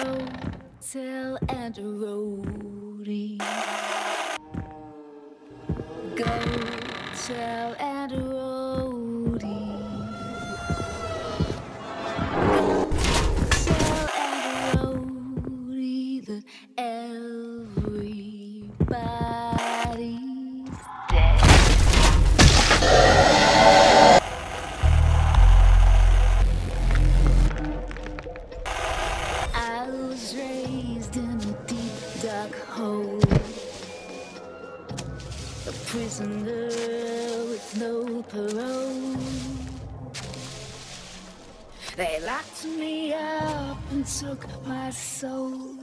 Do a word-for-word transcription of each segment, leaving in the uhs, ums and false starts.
Go tell Aunt Rhody. Go tell Aunt Rhody. Go tell Aunt Rhody that everybody's dead. I was raised in a deep dark hole, a prisoner with no parole. They locked me up and took my soul.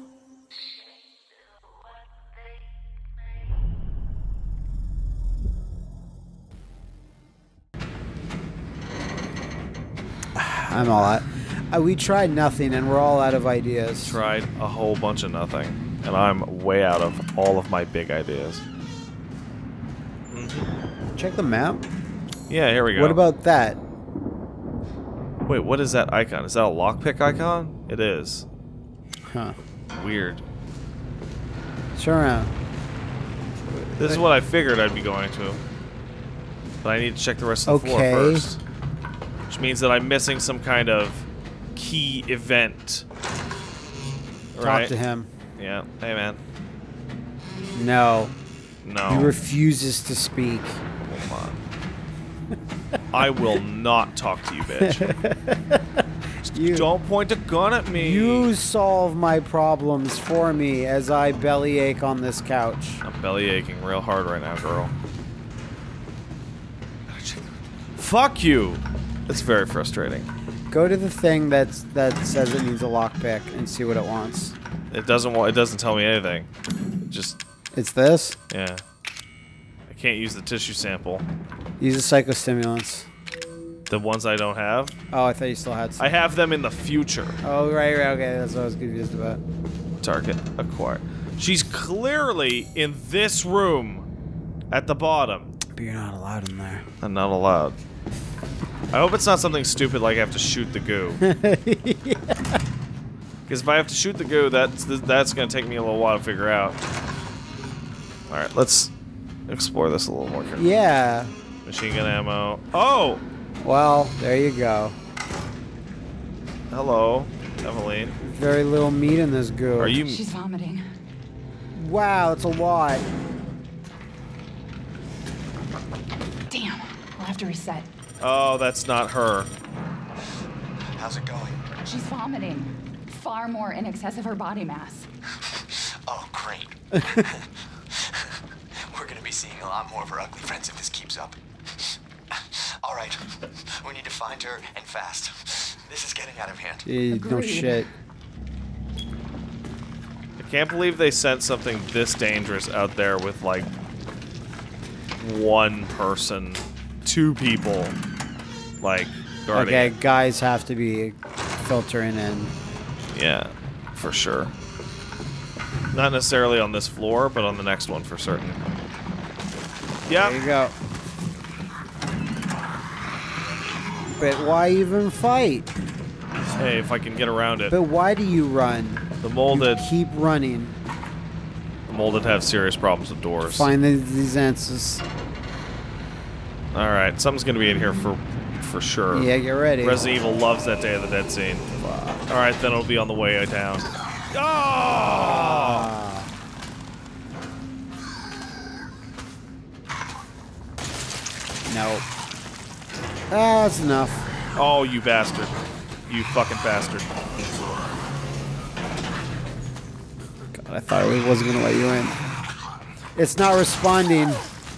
I'm all out. Uh, we tried nothing, and we're all out of ideas. Tried a whole bunch of nothing, and I'm way out of all of my big ideas. Mm-hmm. Check the map. Yeah, here we go. What about that? Wait, what is that icon? Is that a lockpick icon? It is. Huh. Weird. Turn around. This is what I figured I'd be going to. But I need to check the rest of the Okay. floor first. Which means that I'm missing some kind of key event. Talk Right? to him. Yeah. Hey, man. No. No. He refuses to speak. Come on. I will not talk to you, bitch. You, Don't point a gun at me. you solve my problems for me as I bellyache on this couch. I'm belly aching real hard right now, girl. Fuck you. It's very frustrating. Go to the thing that's that says it needs a lockpick and see what it wants. It doesn't want. It doesn't tell me anything. It just It's this. yeah. I can't use the tissue sample. Use the psychostimulants. The ones I don't have. Oh, I thought you still had some. I have them in the future. Oh, right, right, okay. That's what I was confused about. Target acquired. She's clearly in this room at the bottom. But you're not allowed in there. I'm not allowed. I hope it's not something stupid like I have to shoot the goo. Because if I have to shoot the goo, that's that's gonna take me a little while to figure out. All right, let's explore this a little more carefully. Yeah. Machine gun ammo. Oh, Well, there you go. hello, Eveline. Very little meat in this goo. Are you? She's vomiting. Wow, it's a lot. Damn. We'll have to reset. Oh, that's not her. How's it going? She's vomiting. Far more in excess of her body mass. Oh, great. We're gonna be seeing a lot more of her ugly friends if this keeps up. All right, we need to find her and fast. This is getting out of hand. Eh, no Agreed. shit. I can't believe they sent something this dangerous out there with like one person, two people, like guarding. Okay, it. guys have to be filtering in. Yeah, for sure. Not necessarily on this floor, but on the next one for certain. There you Yeah. go. But why even fight? Hey, if I can get around it. But why do you run? The molded, You keep running. the molded have serious problems with doors. Find the, these answers. All right, something's gonna be in here for, for sure. Yeah, get ready. Resident Evil loves that Day of the Dead scene. All right, then it'll be on the way down. Oh! Ah. No. Ah, that's enough. Oh, you bastard! You fucking bastard! God, I thought it wasn't gonna let you in. It's not responding.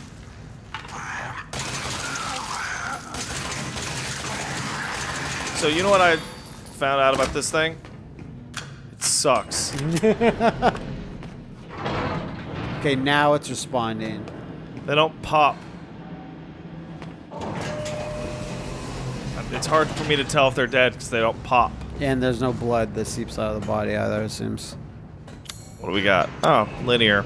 So you know what I found out about this thing? It sucks. Okay, now it's responding. They don't pop. It's hard for me to tell if they're dead because they don't pop. And there's no blood that seeps out of the body either, it seems. What do we got? Oh, linear.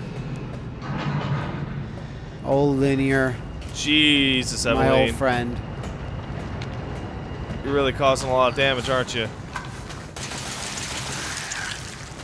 Old linear. Jesus, My old Eveline. friend. You're really causing a lot of damage, aren't you?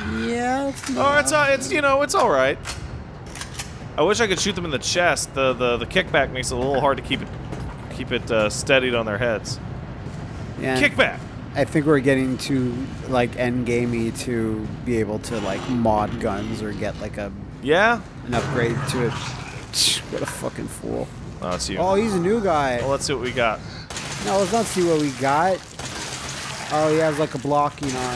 Yeah. It's Oh, it's uh, it's you know, it's all right. I wish I could shoot them in the chest. The the the kickback makes it a little hard to keep it keep it uh, steadied on their heads. yeah. Kickback. I think we're getting too like end gamey to be able to like mod guns or get like a Yeah. an upgrade to it. What a fucking fool! Oh, it's you. Oh, he's a new guy. Well, let's see what we got. No, let's not see what we got. Oh, he has like a blocking arm.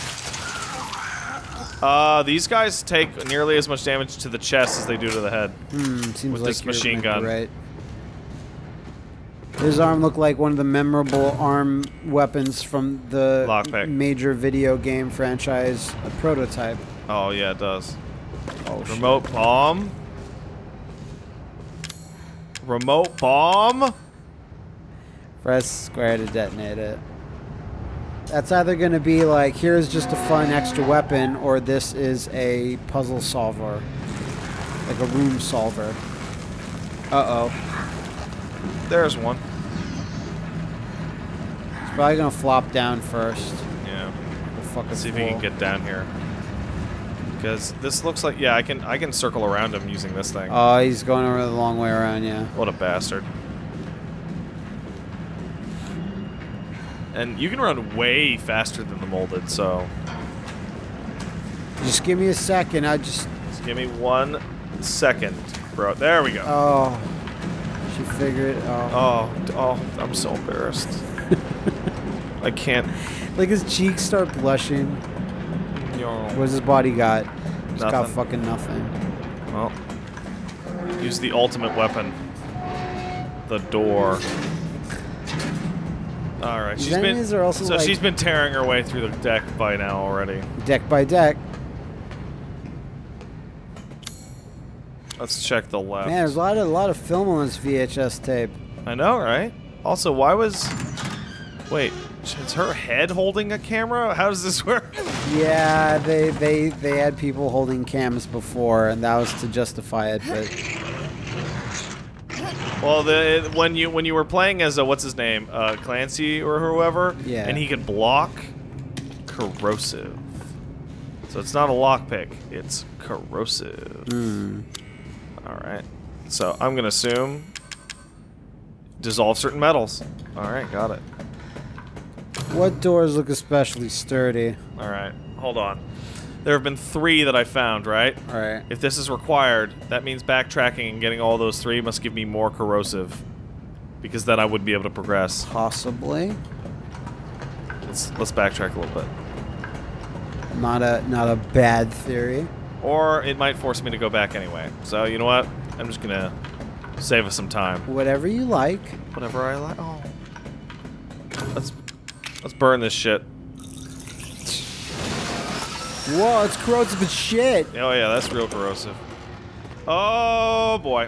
Uh, these guys take nearly as much damage to the chest as they do to the head. Hmm, seems With like this you're machine meant to be gun. Right. His arm looked like one of the memorable arm weapons from the Lockpick. major video game franchise Prototype. Oh yeah, it does. Oh, shit. Remote bomb. Remote bomb. Press square to detonate it. That's either going to be like, here's just a fun extra weapon, or this is a puzzle solver. Like a room solver. Uh-oh. There's one. It's probably going to flop down first. Yeah. The fucking Let's see if he can fool. get down here. Because this looks like, yeah, I can I can circle around him using this thing. Oh, he's going over the long way around, yeah. What a bastard. And you can run way faster than the molded, so Just give me a second, I just... just give me one second, bro. There we go. Oh. She figured... Oh. Oh, d- oh, I'm so embarrassed. I can't. Like his cheeks start blushing. Yo. What's his body got? He's got Nothing. fucking nothing. Well, use the ultimate weapon. The door. All right, These she's been enemies are also so like- she's been tearing her way through the deck by now already. Deck by deck. Let's check the left. Man, there's a lot of a lot of film on this V H S tape. I know, right? Also, why was? Wait, is her head holding a camera? How does this work? Yeah, they they they had people holding cams before, and that was to justify it. But Well, the when you when you were playing as a what's his name, uh, Clancy or whoever, Yeah. and he could block corrosive. So it's not a lockpick; it's corrosive. hmm. All right. So I'm gonna assume dissolve certain metals. All right, got it. What doors look especially sturdy? All right, hold on. There have been three that I found, right? All right. If this is required, that means backtracking and getting all those three must give me more corrosive, because then I would be able to progress. Possibly. Let's let's backtrack a little bit. Not a not a bad theory. Or it might force me to go back anyway. So you know what? I'm just gonna save us some time. Whatever you like. Whatever I like. Oh. Let's let's burn this shit. Whoa, it's corrosive as shit. Oh yeah, that's real corrosive. Oh boy.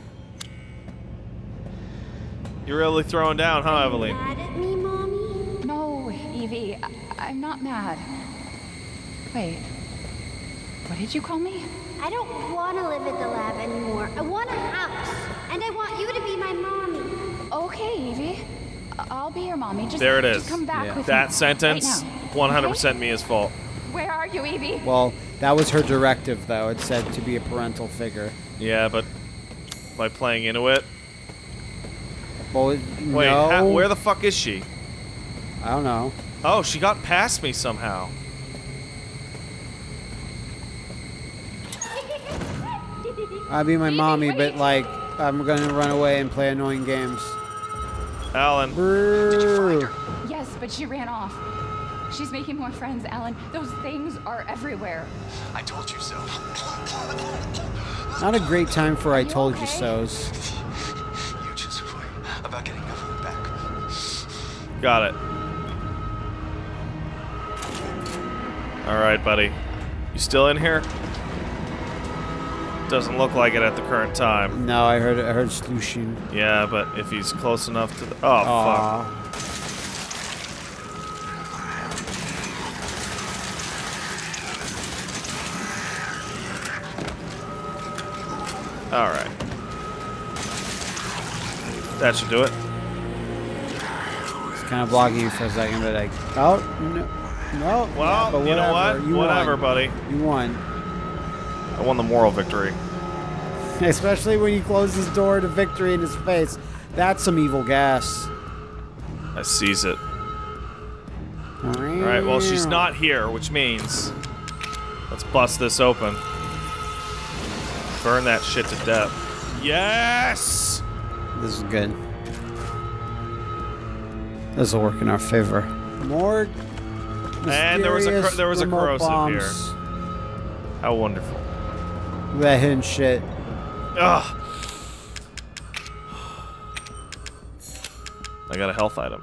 You're really throwing down, huh, Evelyn? Mad at me, Mommy? No, Evie, I I'm not mad. Wait, what did you call me? I don't want to live at the lab anymore. I want a house. And I want you to be my mommy. Okay, Evie. I- I'll be your mommy. Just, There it is. Just come back Yeah. with That me sentence, right now. one hundred percent Mia's fault. Okay? Where are you, Evie? Well, that was her directive, though. It said to be a parental figure. Yeah, but by playing into it. Well, it- Wait, no. ha- where the fuck is she? I don't know. Oh, she got past me somehow. I'd be my Evie, mommy, wait. but like, I'm gonna run away and play annoying games. Alan. Brrr. Yes, but she ran off. She's making more friends, Alan. Those things are everywhere. I told you so. Not a great time for I you told you okay? so's. You just worry about getting Evelyn back. Got it. Alright, buddy. You still in here? Doesn't look like it at the current time. No, I heard I heard slooshing. Yeah, but if he's close enough to the... Oh, fuck. Aw. Alright. That should do it. It's kind of blocking you for a second, but like, oh no. No. Well, but you know whatever. what? You Whatever, won. buddy. You won. I won the moral victory. Especially when you close his door to victory in his face. That's some evil gas. I seize it. All right. Well, she's not here, which means let's bust this open. Burn that shit to death. Yes. This is good. This will work in our favor. More. And there was a cor- there was a remote corrosive bombs. here. How wonderful. That hidden shit. Ugh. I got a health item.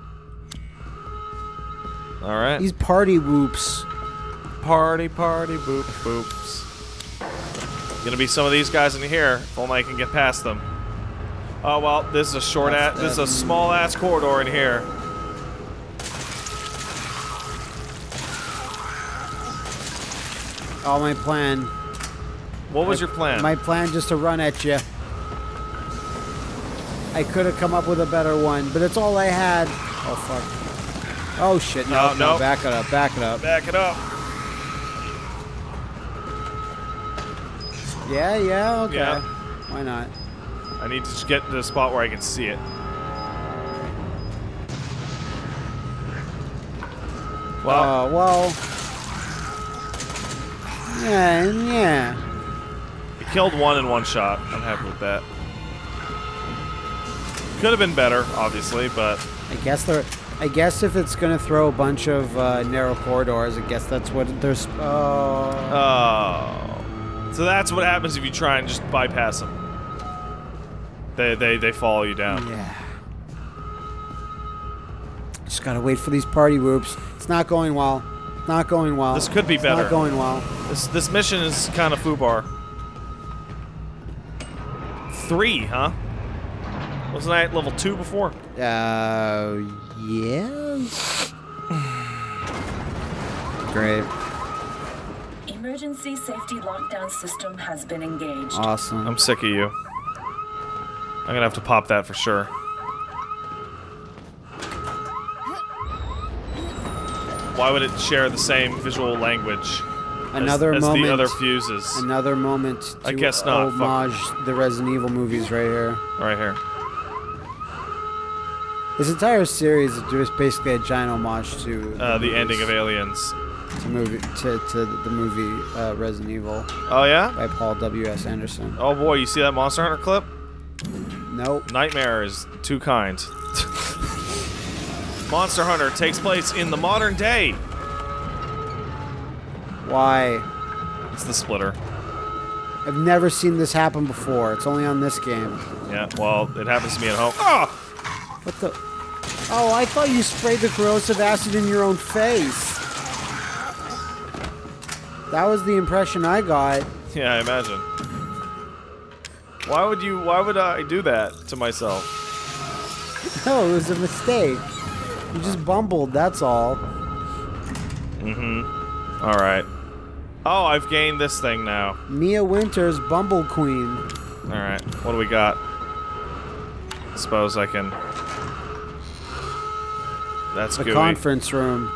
All right. These party whoops. Party, party, boop, boops. Gonna be some of these guys in here. If only I can get past them. Oh well, this is a short ass. This is a small ass corridor in here. Oh, my plan. What was my, your plan? My plan just to run at you. I could have come up with a better one, but it's all I had. Oh fuck. Oh shit! No, Oh, no, no. back it up, back it up. Back it up. Yeah, yeah, okay. Yeah. Why not? I need to just get to the spot where I can see it. Well, Oh, well. Yeah, yeah. you killed one in one shot. I'm happy with that. Could have been better, obviously, but I guess they're. I guess if it's gonna throw a bunch of uh, narrow corridors, I guess that's what there's. Oh. oh, so that's what happens if you try and just bypass them. They they they follow you down. Yeah. Just gotta wait for these party whoops. It's not going well. Not going well. This could be it's better. Not going well. This this mission is kind of foobar. Three, huh? Wasn't I at level two before? Uh, yes. Great. Emergency safety lockdown system has been engaged. Awesome. I'm sick of you. I'm gonna have to pop that for sure. Why would it share the same visual language Another as, as moment. the other fuses? Another moment to I guess not. homage the Resident Evil movies right here. Right here. This entire series is just basically a giant homage to Uh, the movies, ending of Aliens. to movie to, to the movie uh, Resident Evil Oh yeah? by Paul W S Anderson. Oh boy, you see that Monster Hunter clip? Nope. Nightmare is too kind. Monster Hunter takes place in the modern day. Why? It's the splitter. I've never seen this happen before. It's only on this game. Yeah, well, it happens to me at home. Oh! What the? Oh, I thought you sprayed the corrosive acid in your own face. That was the impression I got. Yeah, I imagine. Why would you, why would I do that to myself? No, it was a mistake. You just bumbled, that's all. Mm-hmm. Alright. Oh, I've gained this thing now. Mia Winters, Bumble Queen. Alright, what do we got? I suppose I can... That's The gooey. conference room.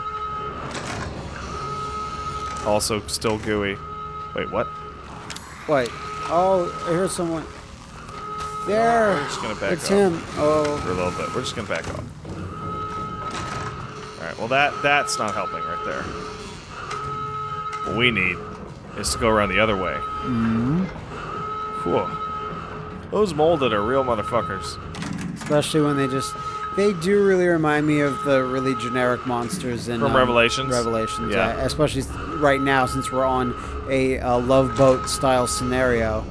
Also still gooey. Wait, what? What? Oh, I heard someone. There. We're just gonna back it's up. him. Oh. For a little bit. We're just gonna back up. Alright, well that that's not helping right there. What we need is to go around the other way. Mm-hmm. Whew. Those molded are real motherfuckers. Especially when they just... They do really remind me of the really generic monsters in... From um, Revelations? Revelations, Yeah. yeah. Especially right now, since we're on a uh, Love Boat style scenario.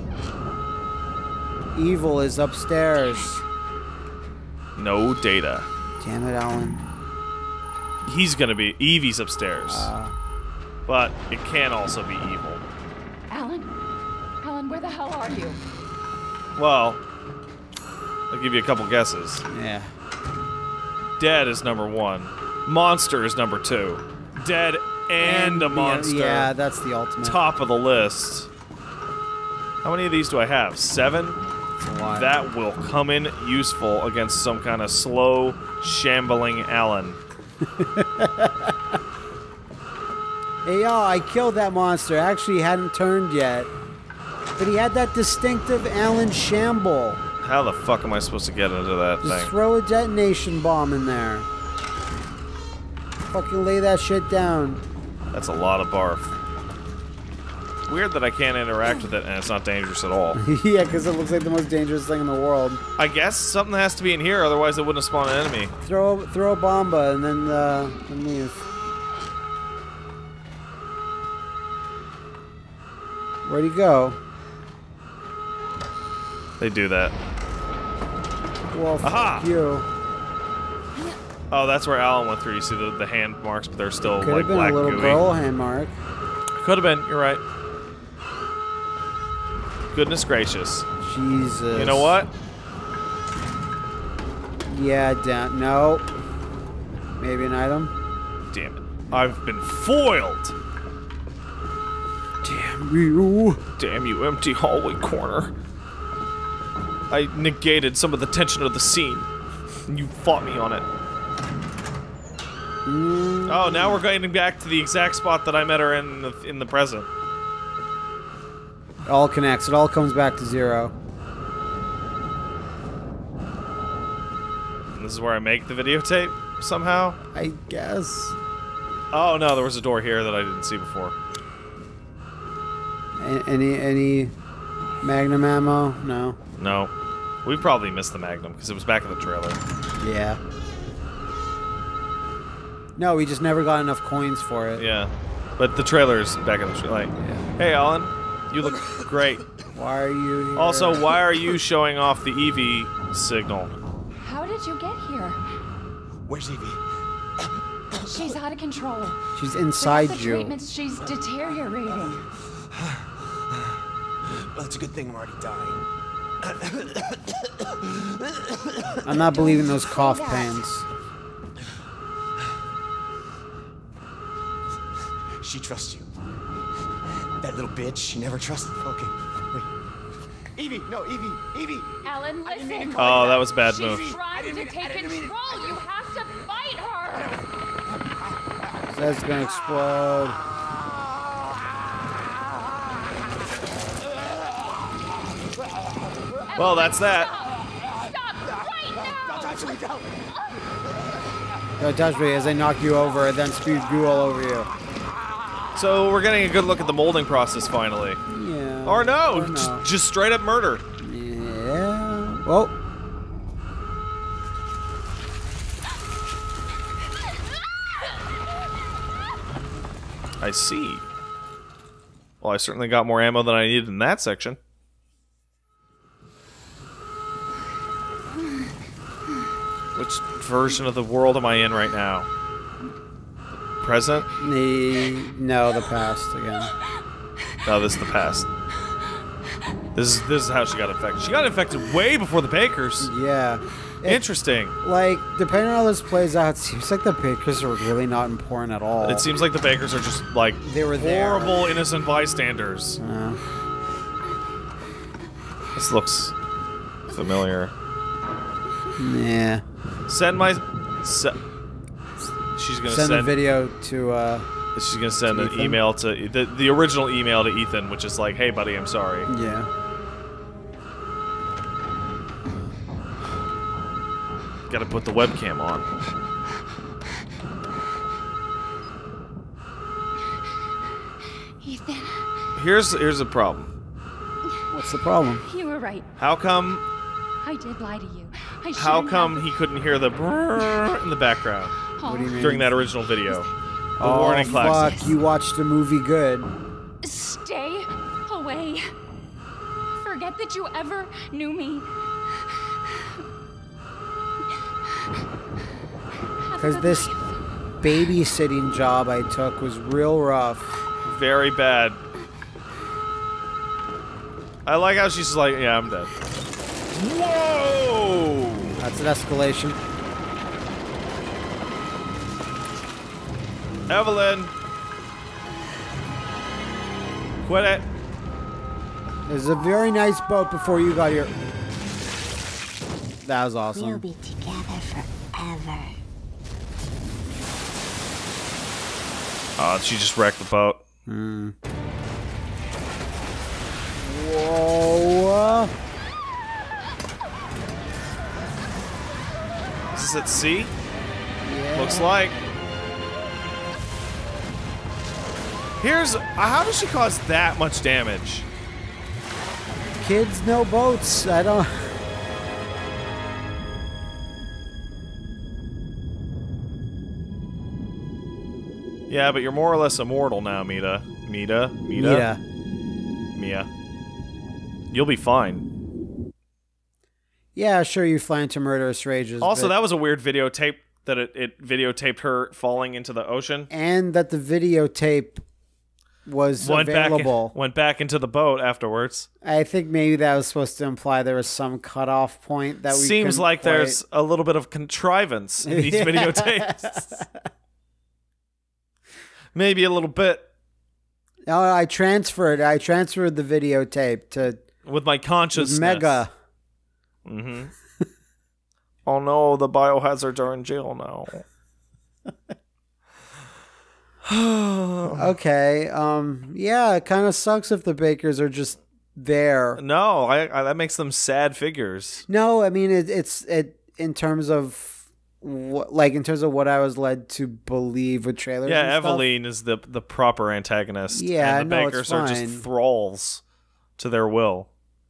Evil is upstairs. No data. Damn it, Alan. He's gonna be... Evie's upstairs. Uh, But it can also be evil. Alan? Alan, where the hell are you? Well, I'll give you a couple guesses. yeah. Dead is number one. Monster is number two. Dead and a monster. Yeah, that's the ultimate. Top of the list. How many of these do I have? Seven? That's a lot. That will come in useful against some kind of slow, shambling Alan. Hey, y'all, I killed that monster. Actually, he hadn't turned yet. But he had that distinctive Alan Shamble. How the fuck am I supposed to get into that Just thing? throw a detonation bomb in there. Fucking lay that shit down. That's a lot of barf. Weird that I can't interact with it and it's not dangerous at all. Yeah, because it looks like the most dangerous thing in the world. I guess something has to be in here, otherwise it wouldn't have spawned an enemy. Throw, throw a bomba and then, uh, then leave. Where'd he go? They do that. Well, fuck Aha! you. Oh, that's where Alan went through. You see the, the hand marks, but they're still Could like have been black a little gooey. girl hand mark. Could have been. You're right. Goodness gracious. Jesus. You know what? Yeah, down. No. Maybe an item. Damn it. I've been foiled. Damn you. Damn you, empty hallway corner. I negated some of the tension of the scene. And you fought me on it. Mm. Oh, now we're going back to the exact spot that I met her in the, in the present. It all connects. It all comes back to zero. And this is where I make the videotape somehow? I guess. Oh no, there was a door here that I didn't see before. A any any Magnum ammo? No. No. We probably missed the Magnum because it was back in the trailer. Yeah. No, we just never got enough coins for it. Yeah. But the trailer's back in the trailer. Like, Yeah. hey Alan, you look great. Why are you here? Also, why are you showing off the Eevee signal? How did you get here? Where's Evie? She's out of control. She's inside Without the you. treatments, she's deteriorating. Well, it's a good thing I'm already dying. I'm not believing those Don't cough say that. pains. She trusts you. That little bitch, she never trusted. Okay, wait. Evie, no, Evie, Evie. Alan, I didn't mean listen. to call Oh, you that was a bad She- move. She's I trying didn't to mean- I take didn't mean- control. You have to fight her. That's gonna explode. Well, that's that. Stop right now. Touch me, don't. Don't touch me as I knock you over and then spew goo all over you. So we're getting a good look at the molding process finally. Yeah. Or no, Or just, no. just straight up murder. Yeah. Well. I see. Well, I certainly got more ammo than I needed in that section. Which version of the world am I in right now? Present? The no, the past again. No, this is the past. This is this is how she got infected. She got infected way before the Bakers. Yeah. It- Interesting. Like, depending on how this plays out, it seems like the Bakers are really not important at all. It seems like the Bakers are just like They were there. horrible innocent bystanders. Uh, This looks familiar. yeah. Send my. Se she's gonna Send send. a video to, uh, She's gonna send to an Ethan? email to the the original email to Ethan, which is like, "Hey, buddy, I'm sorry." yeah. Got to put the webcam on. Ethan, Here's here's the problem. What's the problem? you were right. How come? I did lie to you. I How shouldn't come have. he couldn't hear the brrrr in the background Oh, What do you mean? during that original video? The Oh, warning fuck. klaxons. You watched the movie good. Stay away. Forget that you ever knew me. Have a Because good this life. babysitting job I took was real rough. Very bad. I like how she's like, "Yeah, I'm dead." Whoa! That's an escalation. Evelyn, quit it. It was a very nice boat before you got here. That was awesome. We'll be together forever. Oh, she just wrecked the boat. Hmm. Whoa. Is this at sea? Yeah. Looks like. Here's uh, how does she cause that much damage? Kids, no boats. I don't. Yeah, but you're more or less immortal now, Mita. Mita? Mita? Yeah. Mia. You'll be fine. Yeah, sure, you fly into murderous rages. Also, but... that was a weird videotape that it, it videotaped her falling into the ocean. And that the videotape was went available. Back, went back into the boat afterwards. I think maybe that was supposed to imply there was some cutoff point that we Seems like quite... there's a little bit of contrivance in these videotapes. Maybe a little bit. No, I transferred. I transferred the videotape to with my consciousness. Mega. Mm-hmm. Oh no, the biohazards are in jail now. Okay. Um. Yeah, it kind of sucks if the Bakers are just there. No, I, I that makes them sad figures. No, I mean it, it's it in terms of. What, like in terms of what I was led to believe with trailers. Yeah, and Eveline is the the proper antagonist. Yeah, and the no, Bakers it's are fine. just thralls to their will,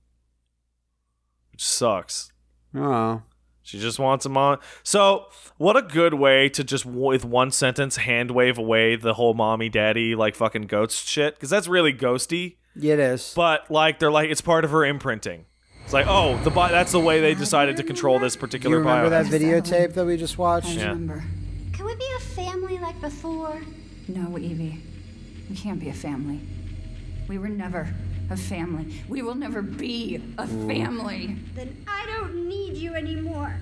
which sucks. Oh, she just wants them on. So, what a good way to just with one sentence hand wave away the whole mommy daddy like fucking ghost shit, because that's really ghosty. Yeah, it is. But like they're like it's part of her imprinting. It's like, oh, the bi that's the way they decided to control this particular Do you remember biohazard. that videotape that we just watched? I Yeah. remember. Can we be a family like before? No, Evie. We can't be a family. We were never a family. We will never be a family. Then I don't need you anymore.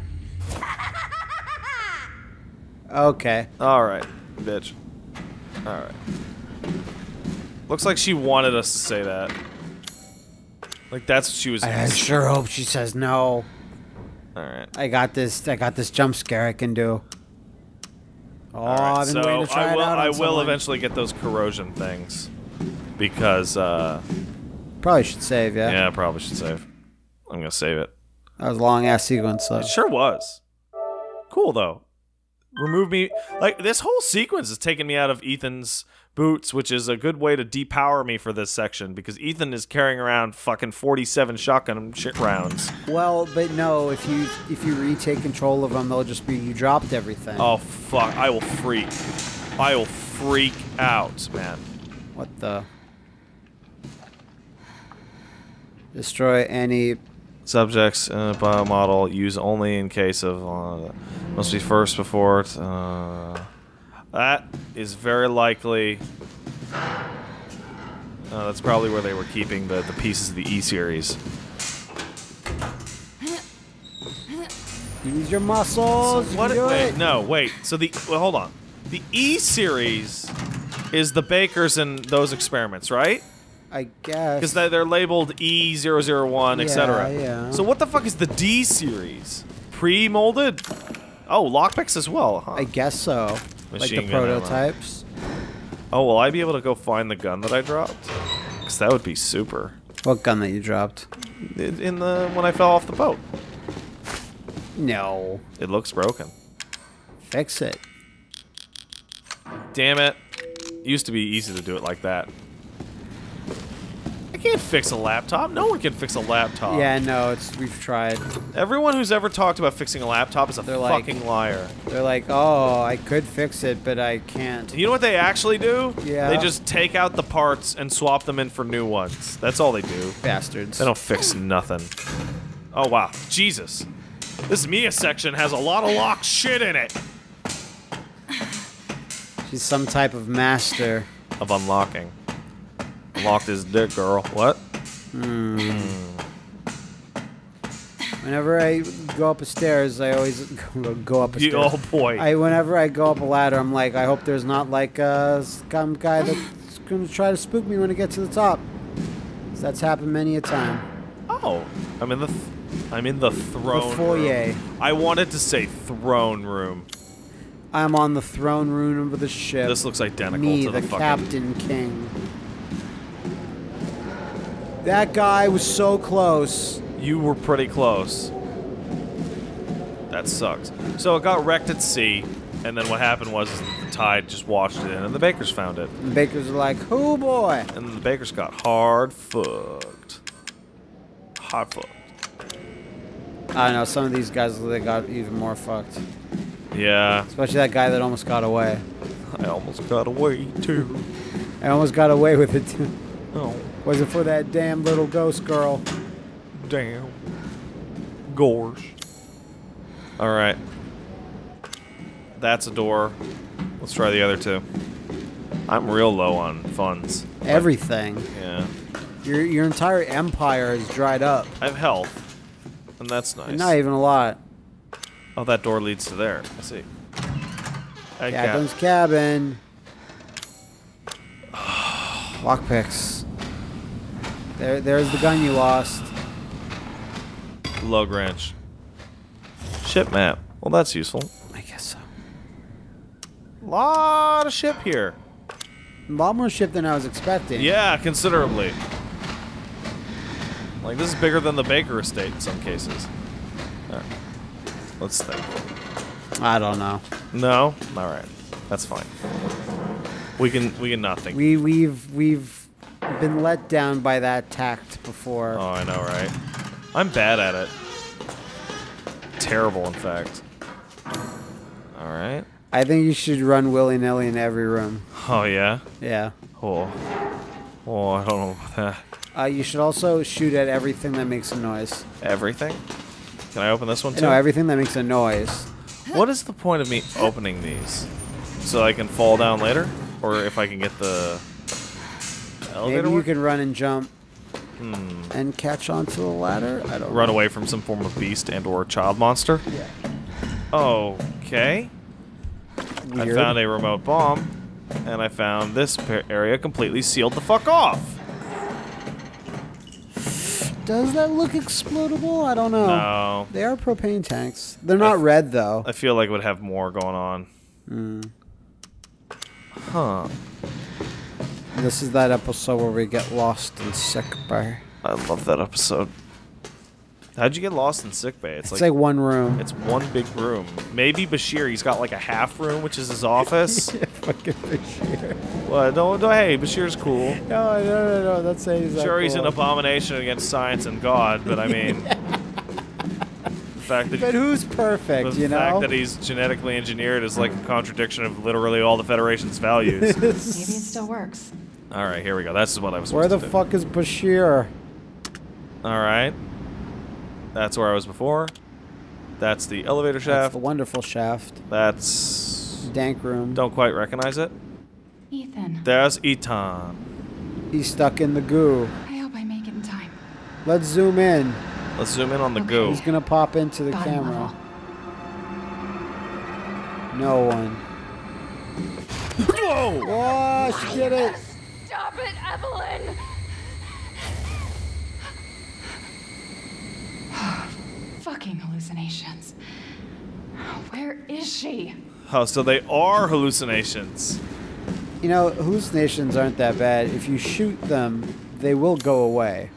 Okay. All right, bitch. All right. Looks like she wanted us to say that. Like that's what she was. I sure hope she says no. All right. I got this. I got this jump scare I can do. Oh, All right, I've been so waiting to try I will. it out on I will someone. eventually get those corrosion things because. uh... Probably should save, yeah. Yeah, I probably should save. I'm gonna save it. That was a long ass sequence, though. It sure was. Cool though. Remove me. Like this whole sequence is taking me out of Ethan's boots, which is a good way to depower me for this section because Ethan is carrying around fucking forty-seven shotgun shit rounds. Well, but no, if you if you retake control of them, they'll just be you dropped everything. Oh fuck! I will freak. I will freak out, man. What the? Destroy any Subjects in a biomodel use only in case of uh, must be first before it, uh, that is very likely uh, that's probably where they were keeping the, the pieces of the E series. use your muscles. So you what can do wait, it. no wait so the well, hold on, the E series is the Bakers and those experiments, right? I guess. Because they're labeled E zero zero one, et cetera. Yeah, yeah. So what the fuck is the D series? Pre-molded? Oh, lockpicks as well, huh? I guess so. Like Machine the gun ammo. prototypes. Oh, will I be able to go find the gun that I dropped? Because that would be super. What gun that you dropped? In in the when I fell off the boat. No. It looks broken. Fix it. Damn it. Used to be easy to do it like that. I can't fix a laptop. No one can fix a laptop. Yeah, no, it's we've tried. Everyone who's ever talked about fixing a laptop is a They're like- fucking liar. They're like, oh, I could fix it, but I can't. You know what they actually do? Yeah. They just take out the parts and swap them in for new ones. That's all they do. Bastards. They don't fix nothing. Oh, wow. Jesus. This Mia section has a lot of locked shit in it. She's some type of master. Of unlocking. Unlocked his dick, girl. What? Whenever I go up a stairs, I always go, go up a You, stairs. oh, boy. I whenever I go up a ladder, I'm like, I hope there's not like uh, some guy that's gonna try to spook me when I get to the top. 'Cause that's happened many a time. Oh. I'm in the... Th I'm in the throne The foyer. room. I wanted to say throne room. I'm on the throne room of the ship. This looks identical Me, to the, the fucking... Captain King. That guy was so close. You were pretty close. That sucks. So it got wrecked at sea, and then what happened was is that the tide just washed it in, and the Bakers found it. And the Bakers are like, "Oh boy!" And then the Bakers got hard fucked. Hard fucked. I don't know. Some of these guys, they got even more fucked. Yeah. Especially that guy that almost got away. I almost got away too. I almost got away with it too. Oh, Was it for that damn little ghost girl? damn. Gorge. All right. That's a door. Let's try the other two. I'm real low on funds. Everything. Yeah. Your your entire empire is dried up. I have health, and that's nice. And not even a lot. Oh, that door leads to there. I see. I got- Captain's cabin. Lockpicks. There, there's the gun you lost. Lug wrench. Ship map. Well, that's useful. I guess so. Lot of ship here. A lot more ship than I was expecting. Yeah, considerably. Like, this is bigger than the Baker estate in some cases. Alright. Let's think. I don't know. No? Alright. That's fine. We can we can not think. We we've we've been let down by that tact before. Oh, I know, right? I'm bad at it. Terrible, in fact. Alright. I think you should run willy-nilly in every room. Oh, yeah? Yeah. Oh. Oh, I don't know about that. Uh, you should also shoot at everything that makes a noise. Everything? Can I open this one, too? No, everything that makes a noise. What is the point of me opening these? So I can fall down later? Or if I can get the elevator Maybe you work? can run and jump Hmm. and catch onto the ladder. I don't Run know. away from some form of beast and or child monster? Yeah. Okay. Weird. I found a remote bomb, and I found this pa- area completely sealed the fuck off. Does that look explodable? I don't know. No. They are propane tanks. They're not red though. I feel like it would have more going on. Mm. Huh. This is that episode where we get lost in sick bay. I love that episode. How'd you get lost in sickbay? It's, It's like one room. It's one big room. Maybe Bashir, he's got like a half room, which is his office. Yeah, fucking Bashir. What? Don't, don't, hey, Bashir's cool. No, no, no, no. That's saying he's not Sure, he's cool. an abomination against science and God, but I mean, the fact that But who's perfect, the you fact know? that he's genetically engineered is like a contradiction of literally all the Federation's values. Maybe it still works. All right, here we go. That's what I was. Where supposed the to fuck is Bashir? do. All right, that's where I was before. That's the elevator That's shaft. the wonderful shaft. That's Dank room. don't quite recognize it. Ethan, There's Eton. He's stuck in the goo. I hope I make it in time. Let's zoom in. Let's zoom in on the Okay. goo. He's gonna pop into the Bottom camera. level. No one. Whoa! Oh, she did it! Stop it, Evelyn! Fucking hallucinations. Where is she? Oh, so they are hallucinations. You know, hallucinations aren't that bad. If you shoot them, they will go away.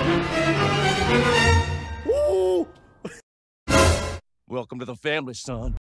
Welcome to the family, son.